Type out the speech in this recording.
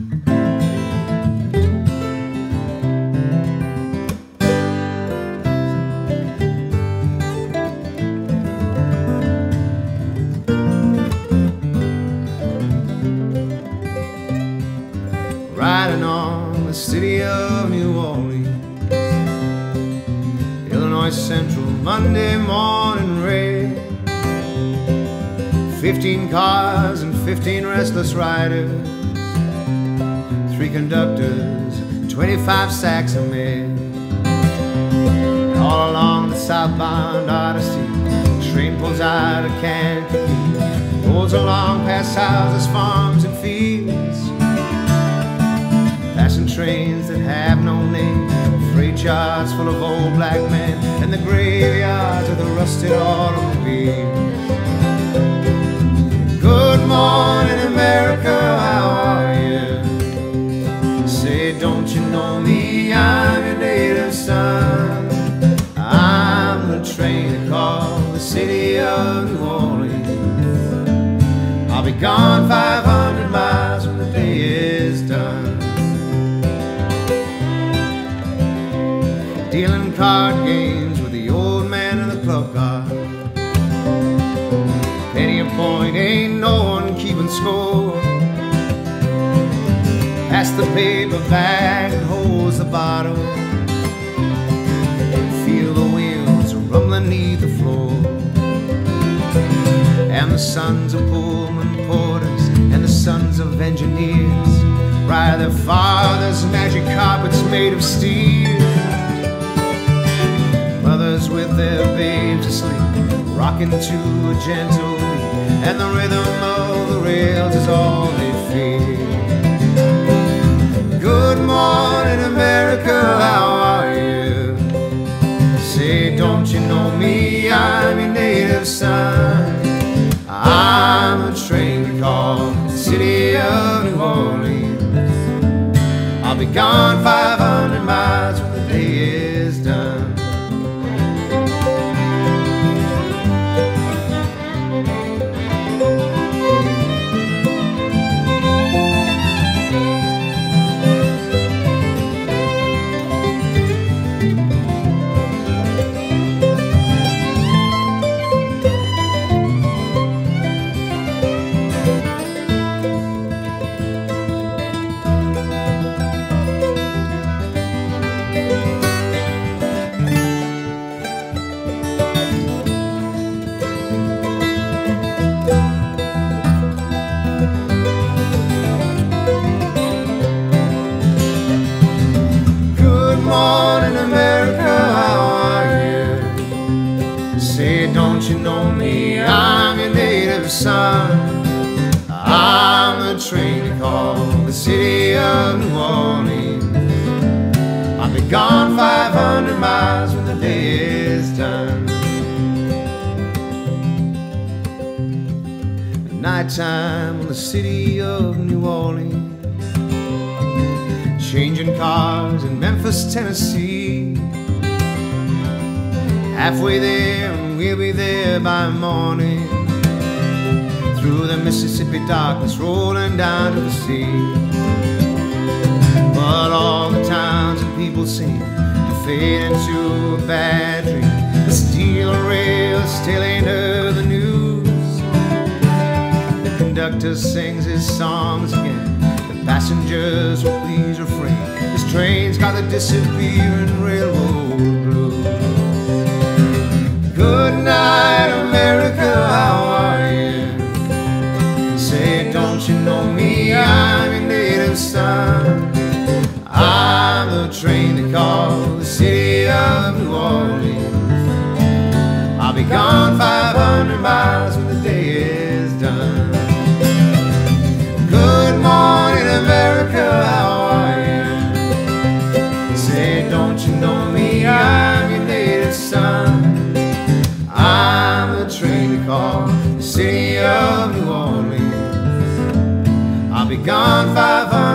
Riding on the city of New Orleans, Illinois Central, Monday morning rain. 15 cars and 15 restless riders, 3 conductors, 25 sacks of men. And all along the southbound Odyssey, the train pulls out of Kankakee, rolls along past houses, farms, and fields, passing trains that have no name, freight yards full of old black men, and the graveyards of the rusted automobiles. Good morning, America, how are you? Say, don't you know me? I'm your native son. I'm the train that called the city of New Orleans. I'll be gone 500 miles when the day is done. Dealing card games with the old man in the club car. Penny a point, ain't no one keeping score. Pass the paper bag and holds the bottle. Feel the wheels rumbling beneath the floor. And the sons of Pullman porters and the sons of engineers ride their fathers' magic carpets made of steel. Mothers with their babes asleep, rocking to a gentle beat, and the rhythm of the rails is all they feel. Good morning, America, how are you? Say, don't you know me? I'm your native son. I'm a train called the city of New Orleans. I'll be gone 500 miles when the day is done. Morning, America, how are you? Say, don't you know me? I'm your native son. I'm the train they call the city of New Orleans. I'll be gone 500 miles when the day is done. At nighttime on the city of New Orleans, changing cars in Memphis, Tennessee. Halfway there and we'll be there by morning. Through the Mississippi darkness, rolling down to the sea. But all the towns and people seem to fade into a bad dream. The steel rail still ain't heard the news. The conductor sings his songs again. Passengers will please refrain. This train's got the disappearing railroad blues. Good night, America, how are you? Say, don't you know me? I'm your native son. I'm the train they call the city of New Orleans. I'll be gone 500 miles when the day is done. Good morning, America, how are you? Say, don't you know me? I'm your native son. I'm the train they call the city of New Orleans. I'll be gone 500